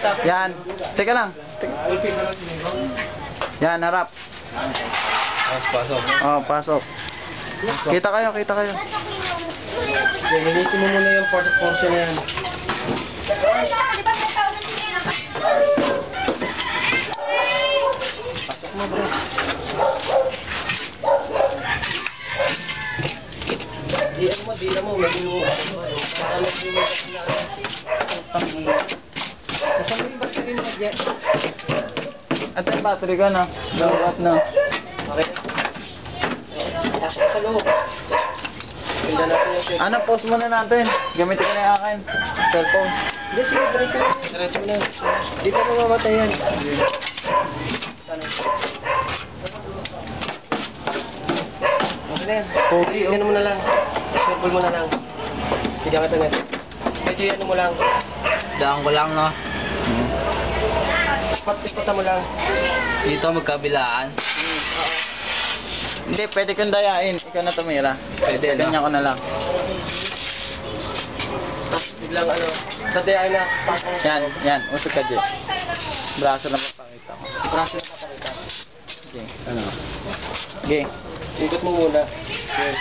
Yan. Teka lang. Yan, harap. Pasok. Oh, pasok. Kita kayo, kita kayo. Nilisin mo muna yung portion na yan. Pasok mo, bro. Di mo, medyo nasa mo yung battery na dyan. At yung battery ka na. Dapat na. Okay. Pasok sa loob. Pinda natin yung shake. Ano, pause muna natin. Gamitin ko na yung akin. Cellphone. Hindi, sige, diretso mo na. Dito mo mamatay yan. Okay na yan. Okay, Ano mo na lang. Circle mo na lang. Bigyan kita net. Medyo ano mo lang. Daan ko lang, no? Spot mo lang. Dito magkabilaan. Hindi, pwede kong dayain. Ikaw na tumira. Pwede, ano? Ganyan ko na lang. Tapos biglang ano. Sa day ay na. Yan, yan. Usok ka, Jay. Braso na papakita ko. Braso na papakita. Okay. Ano? Okay. Ikot mo muna. Okay.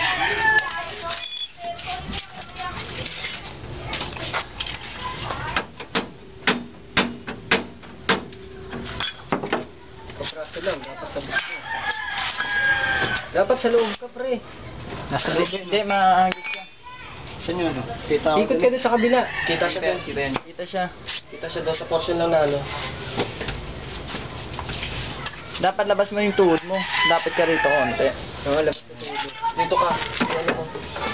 Kapraso lang. Dapat sa buko. Dapat sa loob ka, pre. Nasa loob. Hindi, maagit siya. Saan yun? Ikot ka doon sa kabila. Kita siya doon. Kita siya. Kita siya doon sa portion lang na ano. Dapat labas mo yung tuhod mo. Dapat ka rito konti. Oo, labas ka dito. Dito ka. Ano mo?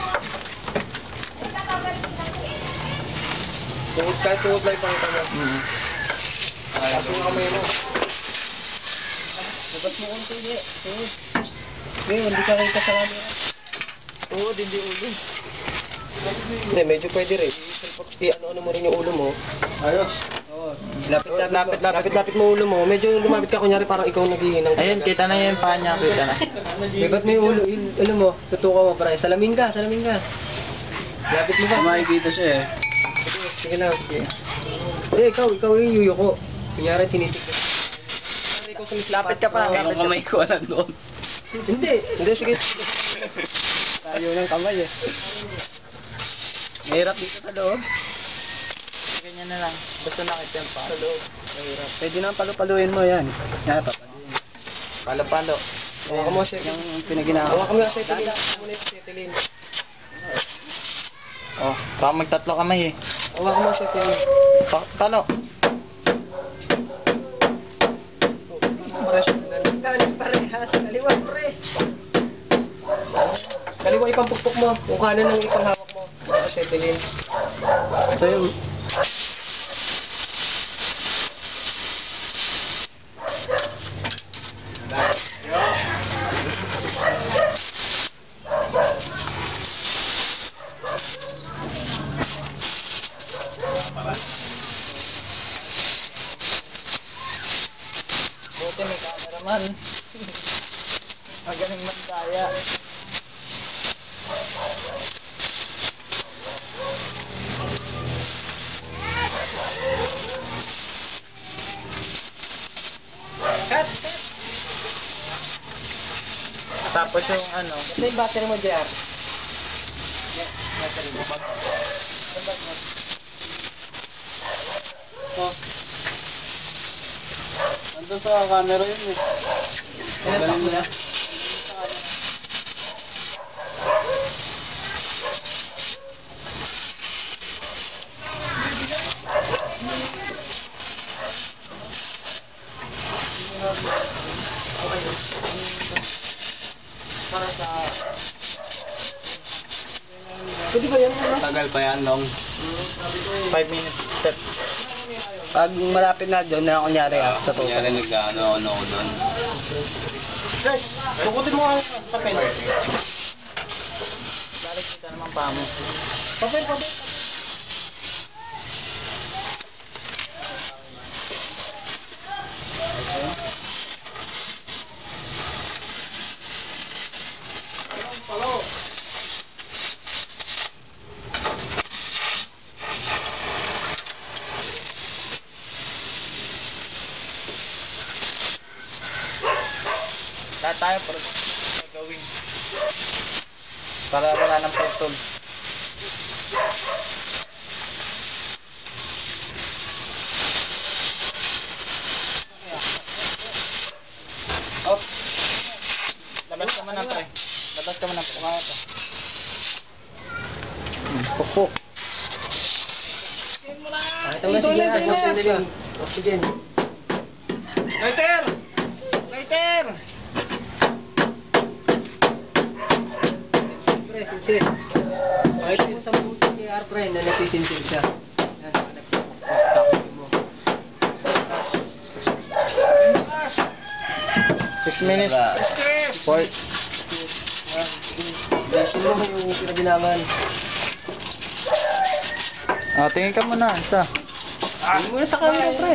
Tuhod ka, tuhod lang ipakita mo. Taas mo kamay mo. Labas mo konti, hindi. Tuhod. Hindi ka kita sa camera. Tuhod, hindi ulo. Hindi, medyo pwede rin. Ano mo rin yung ulo mo. Ayos. Oo. Lapit mo ulo mo. Medyo lumapit ka, kunyari parang ikaw naghihinang. Ayun, kita na yung paa niya. Kita na. Ba't may ulo? Ulo mo, tutukaw mo pare. Salamin ka. Lapit mo ba? Makikita siya eh. Sige lang. Hindi, ikaw yung yuyo ko. Kunyari, tinitigil. Lapit ka pa. Yung kamay ko na doon. Hindi, sige. Tayo ng kamay eh. Mahirap dito sa loob. Ganyan na lang. Basta nakita yung paa. Sa loob. Mahirap. Pwede na palu-paluin mo yan. Yan, papaluin. Palo-palo. Hawakan mo siya. Yung pinaginawa. Hawakan mo yung acetylene. Hawakan mo yung acetylene. Oh, baka magtatlo kamay eh. Hawakan mo yung acetylene. Palo. Parehas. Kaliwa, pre. Kaliwa ipampukpok mo. Kung kanan ang ipanghawak mo. Acetylene. So yun. Buti may cameraman. Magaling magkaya. Tapos yung ano. Ito yung battery mo, JR. Nandun sa camera yun eh. Galing mo na. Para sa... Pwede ba yan? Tagal pa yan, long. 5 minutes step. Pag malapit na doon na kunyari sa tutok. Kunyari nag-ano ko doon. Guys, bukutin mo ang papel. Balik kita naman pa mo. Papel. tayo para gagawin. Para wala ng pagtol. Oh. Labas ka muna, pre. Labas ka muna, pre. Kumaya ka. Pukpuk. Ito na sige na. Oxygen. Oxygen. Lighter! Lighter! Pre, sinsin. Pakita mo sa puso kay Arpre na nagsisinsin siya. Yan, nagpapakpak mo. 6 minutes. 4. Sino mo yung pinabilangan? Ah, tingin ka muna. Isa. Hindi mo na sa camera, pre.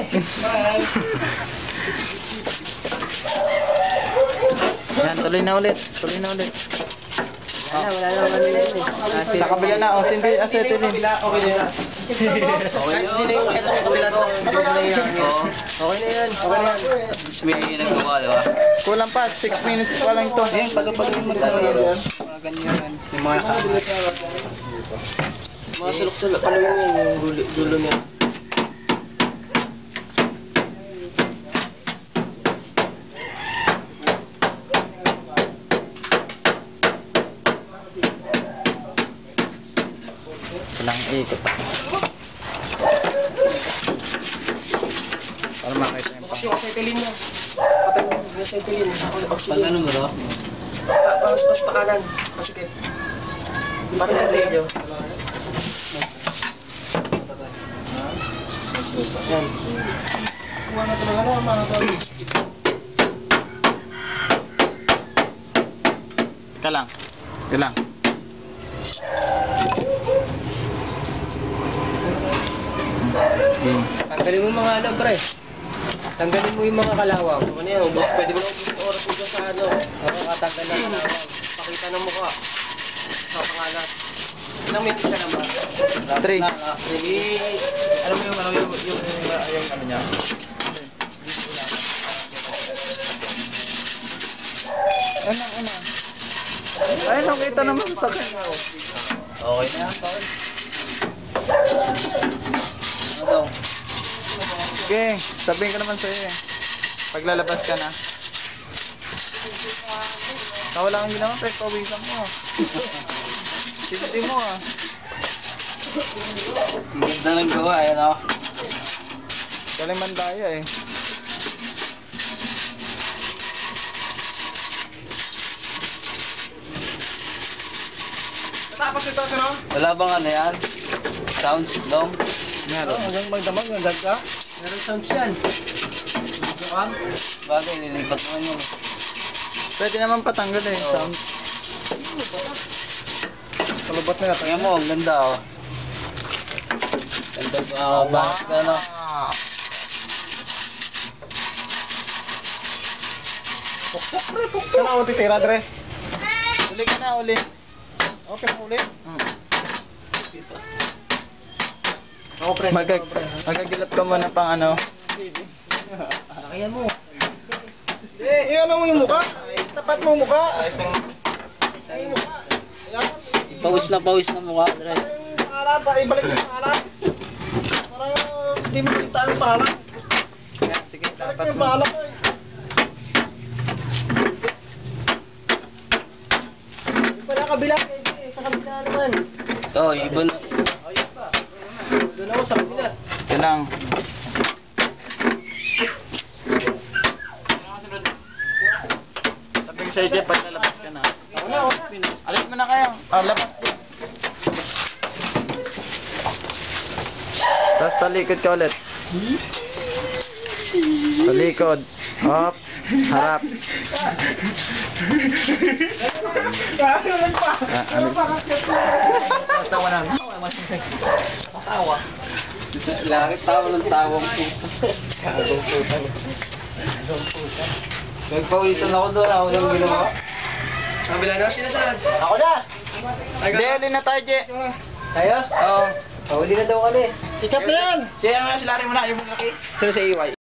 Yan, tuloy na ulit. Tuloy na ulit. Wala na kanina yun eh. Sa kabila na. O, sindi acetylene. Okay na yan. Okay na yung ito sa kabila to. Okay na yan. Okay na yan. Okay na yan. May nagawa, di ba? Kulang pa. 6 minutes pa lang ito. Ayan, palo-palo mo tayo yan. Mga ganyan. Yung mga Mga sulok-sulok. Ano yung dulo niya? Walang ikot pa. Para makita yung Kasi yung acetylene mo. Patay mo yung acetylene. pag ano mo, no? Pas pa kanan. Pasikip. Parang yung radio. Yan. Kuha na talaga na mga tawag. Ika lang. Ika lang. Tanggalin mo mga ano, pre. Tanggalin mo yung mga kalawang. Ano yan, ubos. Pwede mo ubos yung oras mo dyan sa ano. Katanggal ng kalawang. Pakita ng mukha. Sa pangalan. Ilang minutes ka naman? 3. Alam mo yung ano, yung ano niya? Ano? Ay, nakita naman sa kanya. Okay na yan, tol. Ano daw? Okay, sabihin ko naman sa'yo eh. Paglalabas ka na. Wala kang ginawa, pre, pawisan mo. Sisi mo ah. Ang ganda ng gawa, ayan o. Galing mandaya eh. Tapos ito, ano? Wala bang ano yan? Sounds, dong? Meron. Hanggang magdamag, hanggang ka? Meron sounds yan. Bukan? Bagay, nilipat naman yun. Pwede naman patanggal eh. Oo. Sound. Palubot na Tingnan mo, ang ganda o. Ganda ba? Bakit ka ano? Saan ako titira, Dre? Uli ka na, uli. Okay, uli. Ako, pre. Magagilap ka muna pang ano. Kaya mo. Ano mo yung mukha? Tapat mo yung mukha. Ay, yung mukha. Pawis na mukha, Dre. Yung pangalan, ibalik yung pangalan. Parang hindi mo kita ang pangalan. Yan, sige, Ibalik dapat yung mo. pangalan ko eh. Yung pala kabila, sa kabila naman. Ito, iba na. Doon ako sa kabila. Yun lang. Sabi ko sa'yo, Jeff, paglalabas ka na. Ako na. Alis mo na kayo. Labas din. Tapos talikod ka ulit. Talikod. Hop. Harap. Ano? Tawa na. Tawa. Langit tawa ng tawang puto. Kagong puta. Nagpawisan ako doon, ako nang ginawa. Kabila na, sinasunod. Ako na. Hindi, uli na tayo, Je. Tayo? Oo. Huli na daw kami. Sikap na yan. Siya nga, si Larry mo na, yung malaki. Sino sa EY?